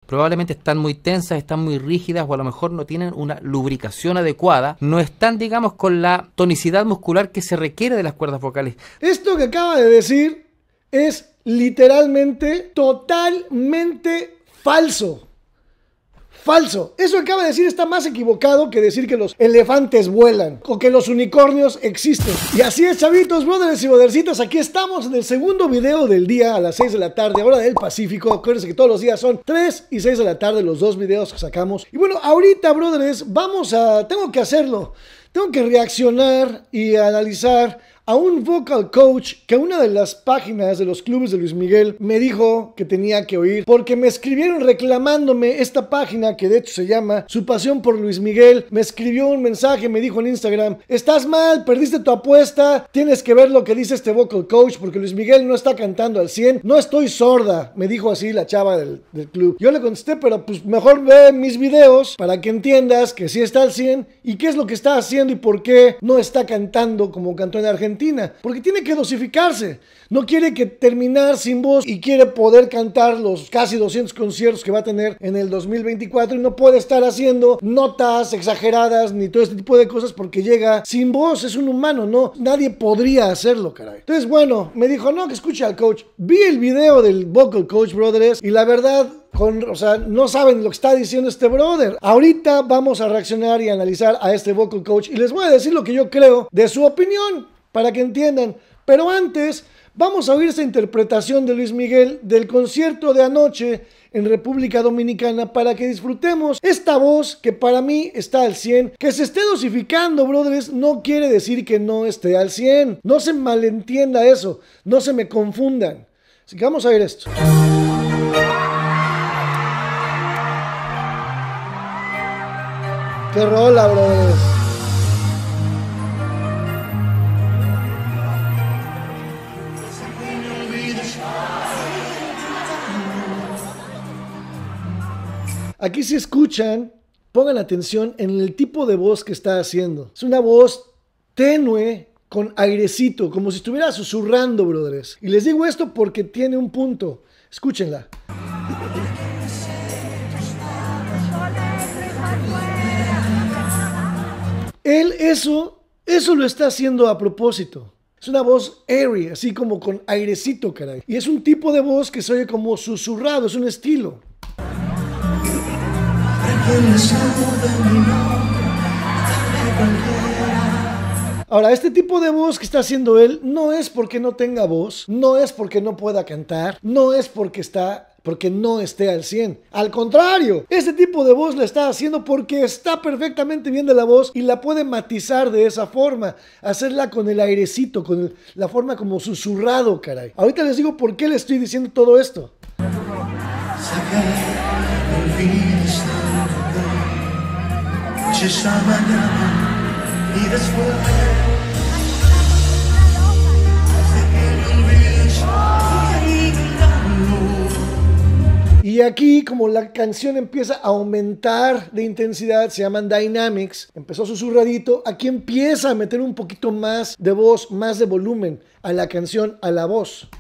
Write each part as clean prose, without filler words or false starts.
probablemente están muy tensas, están muy rígidas o a lo mejor no tienen una lubricación adecuada, no están, digamos, con la tonicidad muscular que se requiere de las cuerdas vocales. Esto que acaba de decir es literalmente, totalmente falso. Falso. Eso que acaba de decir está más equivocado que decir que los elefantes vuelan o que los unicornios existen. Y así es, chavitos, brothers y brothercitas, aquí estamos en el segundo video del día a las 6 de la tarde, hora del Pacífico. Acuérdense que todos los días son 3 y 6 de la tarde los dos videos que sacamos. Y bueno, ahorita, brothers, tengo que hacerlo. Tengo que reaccionar y analizar a un vocal coach que una de las páginas de los clubes de Luis Miguel me dijo que tenía que oír, porque me escribieron reclamándome esta página que de hecho se llama Su Pasión por Luis Miguel. Me escribió un mensaje, me dijo en Instagram: estás mal, perdiste tu apuesta, tienes que ver lo que dice este vocal coach porque Luis Miguel no está cantando al 100. No estoy sorda, me dijo así la chava del club. Yo le contesté, pero pues mejor ve mis videos para que entiendas que sí está al 100 y qué es lo que está haciendo y por qué no está cantando como cantó en Argentina. Porque tiene que dosificarse. No quiere que terminar sin voz y quiere poder cantar los casi 200 conciertos que va a tener en el 2024 y no puede estar haciendo notas exageradas ni todo este tipo de cosas porque llega sin voz. Es un humano, no, nadie podría hacerlo, caray. Entonces, bueno, me dijo, no, que escuche al coach. Vi el video del vocal coach, brothers, y la verdad, no saben lo que está diciendo este brother. Ahorita vamos a reaccionar y analizar a este vocal coach y les voy a decir lo que yo creo de su opinión para que entiendan. Pero antes vamos a oír esa interpretación de Luis Miguel del concierto de anoche en República Dominicana para que disfrutemos esta voz que para mí está al 100. Que se esté dosificando, brothers, no quiere decir que no esté al 100. No se malentienda eso, no se me confundan. Así que vamos a ver esto. ¡Qué rola, brothers! Aquí si escuchan, pongan atención en el tipo de voz que está haciendo. Es una voz tenue, con airecito, como si estuviera susurrando, brothers. Y les digo esto porque tiene un punto. Escúchenla. Él eso lo está haciendo a propósito. Es una voz airy, así como con airecito, caray. Y es un tipo de voz que se oye como susurrado, es un estilo. Ahora, este tipo de voz que está haciendo él no es porque no tenga voz, no es porque no pueda cantar, no es porque no esté al 100. Al contrario, este tipo de voz la está haciendo porque está perfectamente bien de la voz y la puede matizar de esa forma, hacerla con el airecito, con la forma como susurrado, caray. Ahorita les digo por qué le estoy diciendo todo esto. Y aquí, como la canción empieza a aumentar de intensidad, se llaman dynamics, empezó susurradito, aquí empieza a meter un poquito más de voz, más de volumen a la canción, a la voz.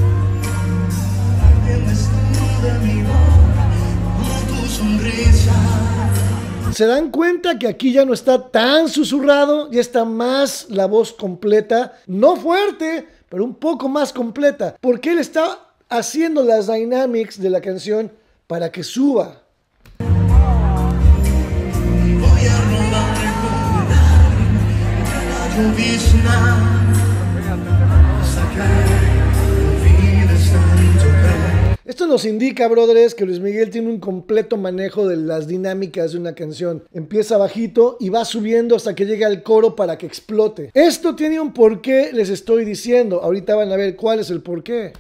¿Se dan cuenta que aquí ya no está tan susurrado? Ya está más la voz completa, no fuerte, pero un poco más completa, porque él está haciendo las dynamics de la canción para que suba. Esto nos indica, brothers, que Luis Miguel tiene un completo manejo de las dinámicas de una canción. Empieza bajito y va subiendo hasta que llegue al coro para que explote. Esto tiene un porqué, les estoy diciendo. Ahorita van a ver cuál es el porqué.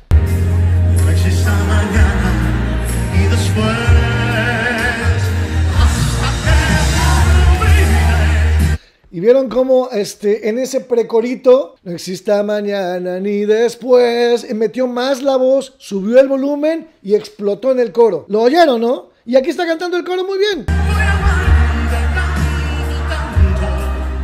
Y vieron cómo en ese precorito, no exista mañana ni después, metió más la voz, subió el volumen y explotó en el coro. ¿Lo oyeron, no? Y aquí está cantando el coro muy bien.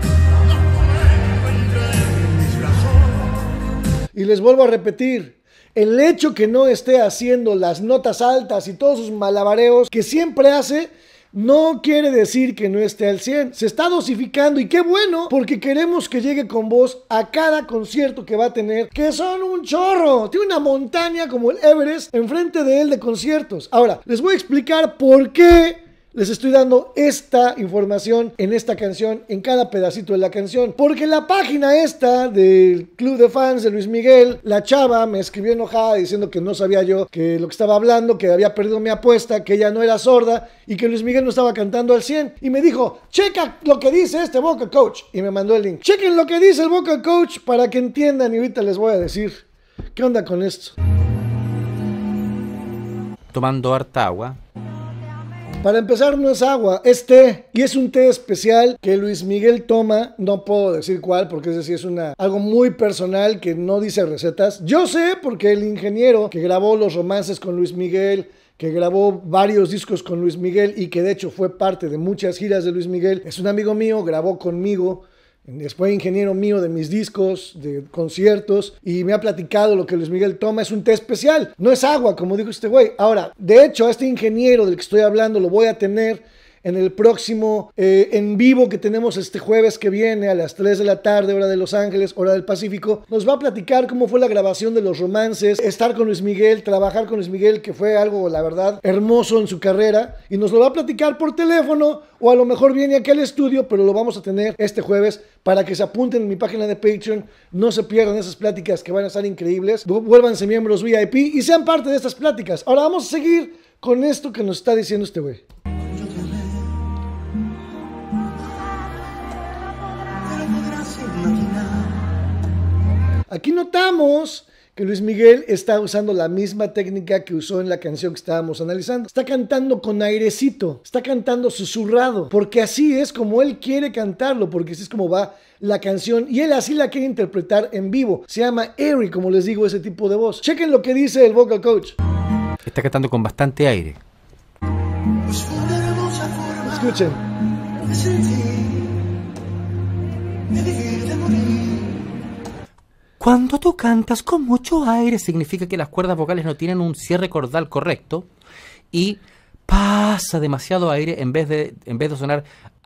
Y les vuelvo a repetir, El hecho que no esté haciendo las notas altas y todos sus malabareos que siempre hace, no quiere decir que no esté al 100. Se está dosificando y qué bueno, porque queremos que llegue con voz a cada concierto que va a tener, que son un chorro. Tiene una montaña como el Everest enfrente de él de conciertos. Ahora, les voy a explicar por qué les estoy dando esta información en esta canción, en cada pedacito de la canción. Porque la página esta del club de fans de Luis Miguel, la chava me escribió enojada diciendo que no sabía yo que lo que estaba hablando, que había perdido mi apuesta, que ella no era sorda y que Luis Miguel no estaba cantando al 100. Y me dijo, checa lo que dice este vocal coach. Y me mandó el link. Chequen lo que dice el vocal coach para que entiendan y ahorita les voy a decir qué onda con esto. Tomando harta agua. Para empezar, no es agua, es té. Y es un té especial que Luis Miguel toma. No puedo decir cuál, porque es decir, es algo muy personal que no dice recetas. Yo sé porque el ingeniero que grabó los romances con Luis Miguel, que grabó varios discos con Luis Miguel y que de hecho fue parte de muchas giras de Luis Miguel, es un amigo mío, grabó conmigo. Fue ingeniero mío de mis discos, de conciertos, y me ha platicado lo que Luis Miguel toma. Es un té especial, no es agua, como dijo este güey. Ahora, de hecho, a este ingeniero del que estoy hablando lo voy a tener en el próximo en vivo que tenemos este jueves que viene a las 3 de la tarde, hora de Los Ángeles, hora del Pacífico. Nos va a platicar cómo fue la grabación de los romances, estar con Luis Miguel, trabajar con Luis Miguel, que fue algo, la verdad, hermoso en su carrera. Y nos lo va a platicar por teléfono, o a lo mejor viene aquí al estudio, pero lo vamos a tener este jueves para que se apunten en mi página de Patreon. No se pierdan esas pláticas que van a estar increíbles. Vuélvanse miembros VIP y sean parte de estas pláticas. Ahora vamos a seguir con esto que nos está diciendo este güey. Aquí notamos que Luis Miguel está usando la misma técnica que usó en la canción que estábamos analizando. Está cantando con airecito, está cantando susurrado, porque así es como él quiere cantarlo, porque así es como va la canción y él así la quiere interpretar en vivo. Se llama airy, como les digo, ese tipo de voz. Chequen lo que dice el vocal coach. Está cantando con bastante aire. Escuchen. Cuando tú cantas con mucho aire, significa que las cuerdas vocales no tienen un cierre cordal correcto y pasa demasiado aire en vez de sonar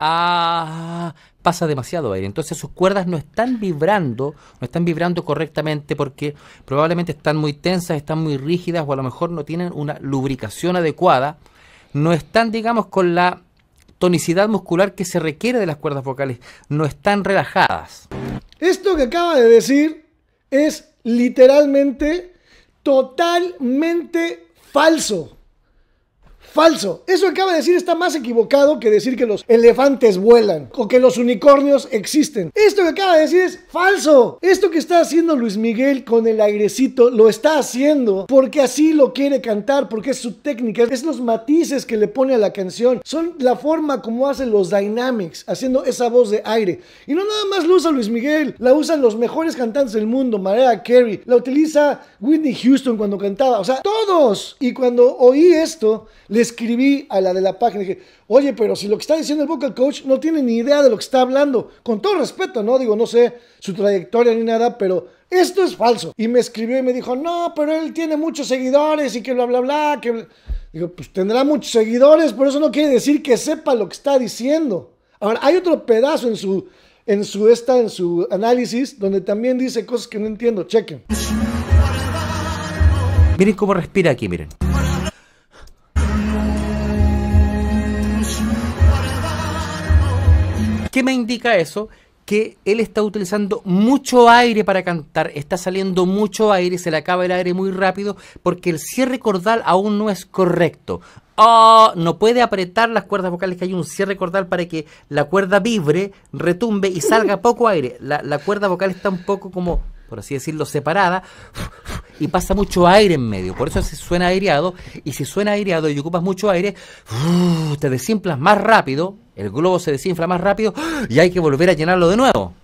pasa demasiado aire. Entonces sus cuerdas no están vibrando correctamente porque probablemente están muy tensas, están muy rígidas o a lo mejor no tienen una lubricación adecuada, no están, digamos, con la tonicidad muscular que se requiere de las cuerdas vocales, no están relajadas. Esto que acaba de decir es literalmente totalmente falso. Falso. Eso que acaba de decir está más equivocado que decir que los elefantes vuelan o que los unicornios existen. Esto que acaba de decir es falso. Esto que está haciendo Luis Miguel con el airecito lo está haciendo porque así lo quiere cantar, porque es su técnica, es los matices que le pone a la canción, son la forma como hace los dynamics, haciendo esa voz de aire. Y no nada más lo usa Luis Miguel, la usan los mejores cantantes del mundo, Mariah Carey, la utiliza Whitney Houston cuando cantaba, o sea, todos. Y cuando oí esto, le escribí a la de la página y dije, oye, pero si lo que está diciendo el vocal coach no tiene ni idea de lo que está hablando, con todo respeto, ¿no? Digo, no sé su trayectoria ni nada, pero esto es falso. Y me escribió y me dijo, no, pero él tiene muchos seguidores y que bla, bla, bla, que... Digo, pues tendrá muchos seguidores, pero eso no quiere decir que sepa lo que está diciendo. Ahora, hay otro pedazo en su análisis donde también dice cosas que no entiendo, chequen. Miren cómo respira aquí, miren. ¿Qué me indica eso? Que él está utilizando mucho aire para cantar, está saliendo mucho aire, se le acaba el aire muy rápido porque el cierre cordal aún no es correcto. No puede apretar las cuerdas vocales, que hay un cierre cordal para que la cuerda vibre, retumbe y salga poco aire. La cuerda vocal está un poco como, por así decirlo, separada y pasa mucho aire en medio, por eso se suena aireado, y si suena aireado y ocupas mucho aire, te desinflas más rápido, el globo se desinfla más rápido y hay que volver a llenarlo de nuevo.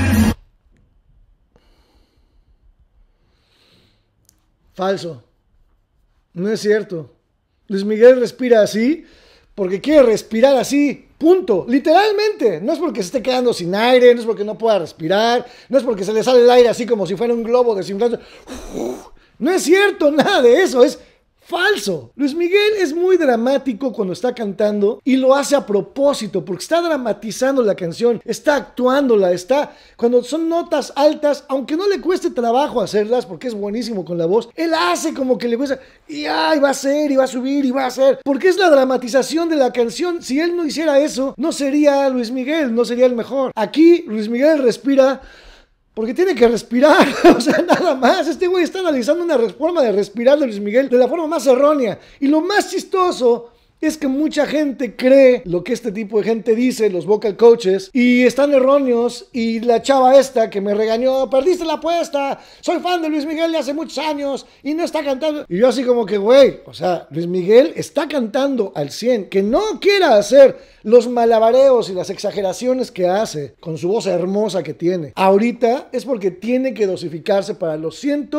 Falso. No es cierto. Luis Miguel respira así porque quiere respirar así. Punto. Literalmente. No es porque se esté quedando sin aire, no es porque no pueda respirar, no es porque se le sale el aire así como si fuera un globo desinflando. No es cierto nada de eso, es falso. Luis Miguel es muy dramático cuando está cantando y lo hace a propósito porque está dramatizando la canción, está actuándola, cuando son notas altas, aunque no le cueste trabajo hacerlas porque es buenísimo con la voz, él hace como que le cuesta y va a ser y va a subir y va a hacer, porque es la dramatización de la canción. Si él no hiciera eso, no sería Luis Miguel, no sería el mejor. Aquí Luis Miguel respira porque tiene que respirar, o sea, nada más. Este güey está analizando una forma de respirar de Luis Miguel de la forma más errónea. Y lo más chistoso es que mucha gente cree lo que este tipo de gente dice, los vocal coaches, y están erróneos. Y la chava esta que me regañó, perdiste la apuesta, soy fan de Luis Miguel de hace muchos años y no está cantando. Y yo así como que, güey, o sea, Luis Miguel está cantando al 100, que no quiera hacer los malabareos y las exageraciones que hace con su voz hermosa que tiene ahorita es porque tiene que dosificarse para los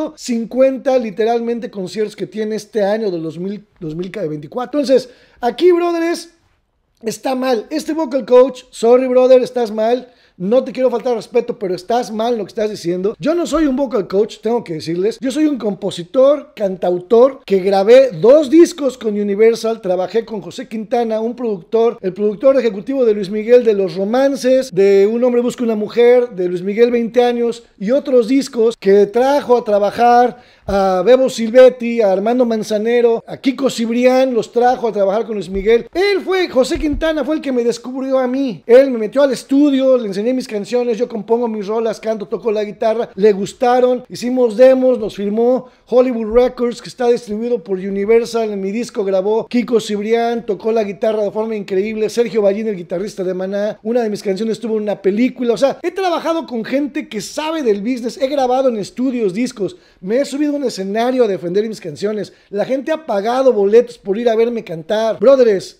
150 literalmente conciertos que tiene este año del 2024. Entonces, aquí, brothers, está mal. Este vocal coach, sorry, brother, estás mal. No te quiero faltar respeto, pero estás mal lo que estás diciendo. Yo no soy un vocal coach, tengo que decirles. Yo soy un compositor, cantautor, que grabé 2 discos con Universal. Trabajé con José Quintana, el productor ejecutivo de Luis Miguel, de Los Romances, de Un hombre busca una mujer, de Luis Miguel 20 años y otros discos que trajo a trabajar a Bebo Silvetti, a Armando Manzanero, a Kiko Cibrián, los trajo a trabajar con Luis Miguel. José Quintana fue el que me descubrió a mí. Él me metió al estudio, le enseñé mis canciones, yo compongo mis rolas, canto, toco la guitarra, le gustaron, hicimos demos, nos firmó Hollywood Records, que está distribuido por Universal. En mi disco grabó Kiko Cibrián, tocó la guitarra de forma increíble, Sergio Ballín, el guitarrista de Maná, una de mis canciones estuvo en una película. O sea, he trabajado con gente que sabe del business, he grabado en estudios discos, me he subido a un escenario a defender mis canciones, la gente ha pagado boletos por ir a verme cantar. Brothers,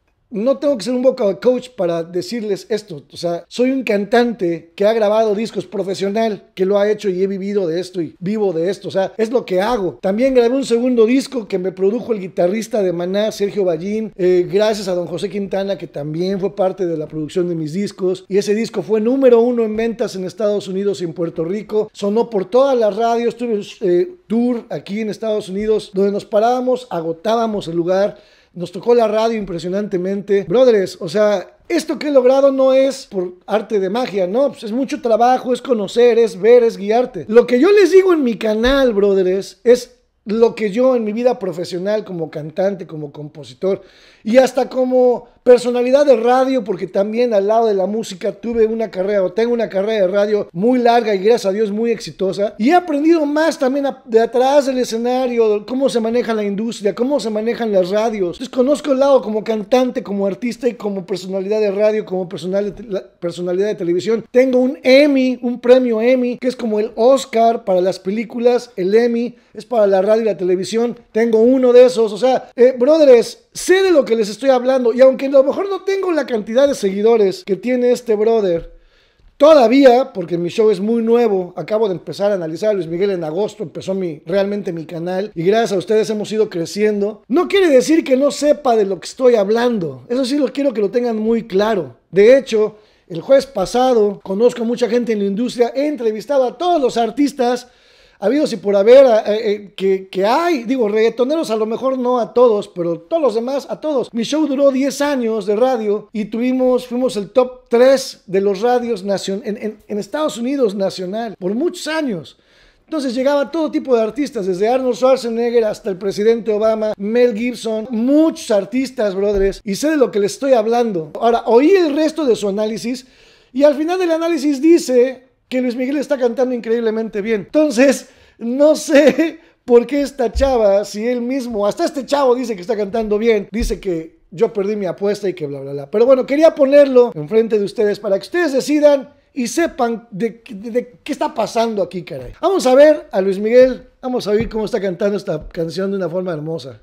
no tengo que ser un vocal coach para decirles esto. O sea, soy un cantante que ha grabado discos, profesional, que lo ha hecho y he vivido de esto y vivo de esto. O sea, es lo que hago. También grabé un segundo disco que me produjo el guitarrista de Maná, Sergio Ballín, gracias a don José Quintana, que también fue parte de la producción de mis discos. Y ese disco fue número 1 en ventas en Estados Unidos y en Puerto Rico. Sonó por todas las radios. Tuve tour aquí en Estados Unidos, donde nos parábamos, agotábamos el lugar. Nos tocó la radio impresionantemente. Brothers, o sea, esto que he logrado no es por arte de magia, no, pues es mucho trabajo, es conocer, es ver, es guiarte. Lo que yo les digo en mi canal, brothers, es lo que yo en mi vida profesional como cantante, como compositor y hasta como personalidad de radio, porque también al lado de la música tuve una carrera o tengo una carrera de radio muy larga y gracias a Dios muy exitosa, y he aprendido más también de atrás del escenario, cómo se maneja la industria, cómo se manejan las radios. Entonces conozco el lado como cantante, como artista y como personalidad de radio, como personalidad de televisión. Tengo un Emmy, un premio Emmy, que es como el Oscar para las películas. El Emmy es para la radio y la televisión. Tengo uno de esos. O sea, brothers, sé de lo que les estoy hablando, y aunque a lo mejor no tengo la cantidad de seguidores que tiene este brother todavía, porque mi show es muy nuevo, acabo de empezar a analizar a Luis Miguel en agosto, empezó realmente mi canal, y gracias a ustedes hemos ido creciendo. No quiere decir que no sepa de lo que estoy hablando, eso sí quiero que lo tengan muy claro. De hecho, el jueves pasado conozco a mucha gente en la industria, he entrevistado a todos los artistas habidos y por haber que hay, digo, reggaetoneros a lo mejor no a todos, pero todos los demás a todos. Mi show duró 10 años de radio y fuimos el top 3 de los radios en Estados Unidos nacional por muchos años. Entonces llegaba todo tipo de artistas, desde Arnold Schwarzenegger hasta el presidente Obama, Mel Gibson, muchos artistas, brothers, y sé de lo que les estoy hablando. Ahora, oí el resto de su análisis y al final del análisis dice que Luis Miguel está cantando increíblemente bien. Entonces, no sé por qué esta chava, si él mismo, hasta este chavo dice que está cantando bien, dice que yo perdí mi apuesta y que bla, bla, bla. Pero bueno, quería ponerlo enfrente de ustedes para que ustedes decidan y sepan de qué está pasando aquí, caray. Vamos a ver a Luis Miguel, vamos a oír cómo está cantando esta canción de una forma hermosa.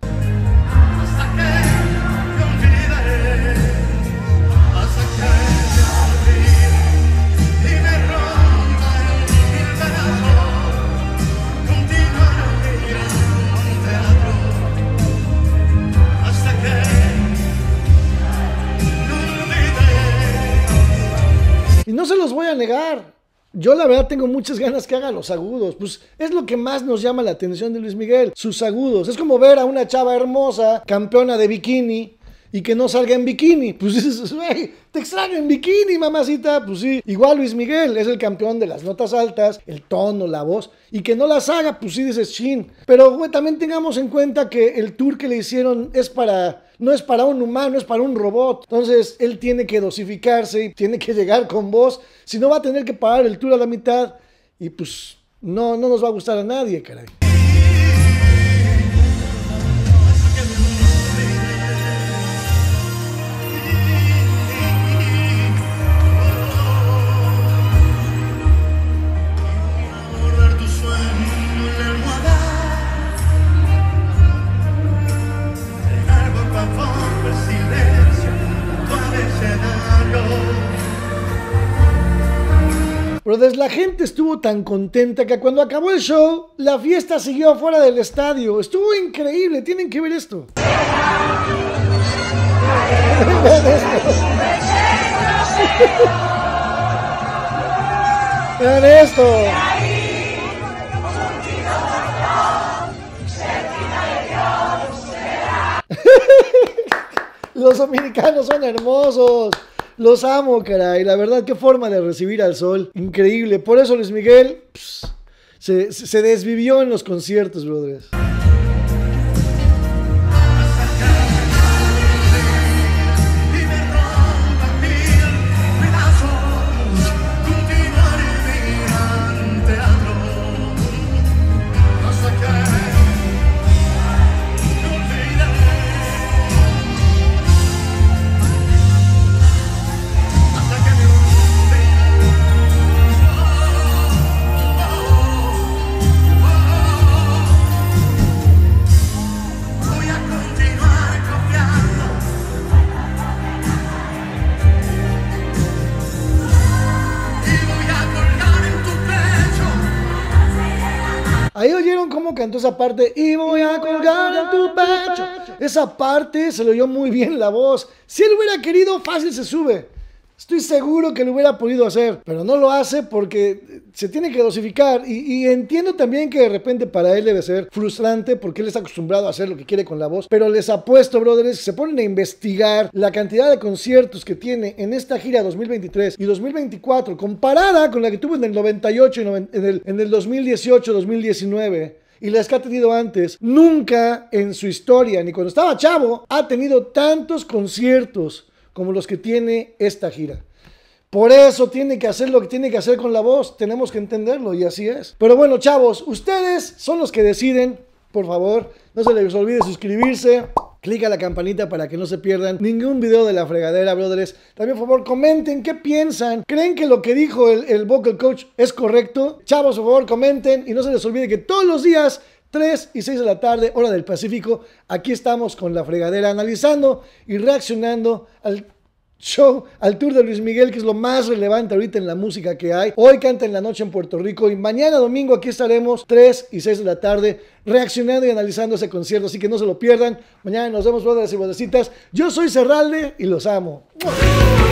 Y no se los voy a negar, Yo la verdad tengo muchas ganas que haga los agudos. Pues es lo que más nos llama la atención de Luis Miguel, sus agudos. Es como ver a una chava hermosa, campeona de bikini, y que no salga en bikini. Pues dices, güey, te extraño en bikini, mamacita. Pues sí, igual Luis Miguel es el campeón de las notas altas, el tono, la voz, y que no las haga, pues sí dices, chin. Pero güey, también tengamos en cuenta que el tour que le hicieron no es para un humano, es para un robot. Entonces él tiene que dosificarse y tiene que llegar con voz, si no va a tener que parar el tour a la mitad, y pues no nos va a gustar a nadie, caray. Brothers, la gente estuvo tan contenta que cuando acabó el show, la fiesta siguió afuera del estadio. Estuvo increíble, tienen que ver esto. Vean esto. Los dominicanos son hermosos. Los amo, caray. La verdad, qué forma de recibir al sol. Increíble. Por eso Luis Miguel se desvivió en los conciertos, brothers. Ahí oyeron cómo cantó esa parte. Y voy a colgar en tu pecho. Esa parte se le oyó muy bien la voz. Si él hubiera querido, fácil se sube. Estoy seguro que lo hubiera podido hacer, pero no lo hace porque se tiene que dosificar. Y entiendo también que de repente para él debe ser frustrante porque él está acostumbrado a hacer lo que quiere con la voz. Pero les apuesto, brothers, se ponen a investigar la cantidad de conciertos que tiene en esta gira 2023 y 2024 comparada con la que tuvo en el 98 y en el 2018, 2019. Y las que ha tenido antes. Nunca en su historia, ni cuando estaba chavo, ha tenido tantos conciertos como los que tiene esta gira. Por eso tiene que hacer lo que tiene que hacer con la voz. Tenemos que entenderlo y así es. Pero bueno, chavos, ustedes son los que deciden. Por favor, no se les olvide suscribirse. Clica la campanita para que no se pierdan ningún video de La Fregadera, brothers. También, por favor, comenten qué piensan. ¿Creen que lo que dijo el vocal coach es correcto? Chavos, por favor, comenten. Y no se les olvide que todos los días 3 y 6 de la tarde, hora del Pacífico, aquí estamos con La Fregadera, analizando y reaccionando al show, al tour de Luis Miguel, que es lo más relevante ahorita en la música que hay. Hoy canta en la noche en Puerto Rico y mañana domingo aquí estaremos 3 y 6 de la tarde reaccionando y analizando ese concierto, así que no se lo pierdan. Mañana nos vemos, brothers y brothercitas. Yo soy Serralde y los amo.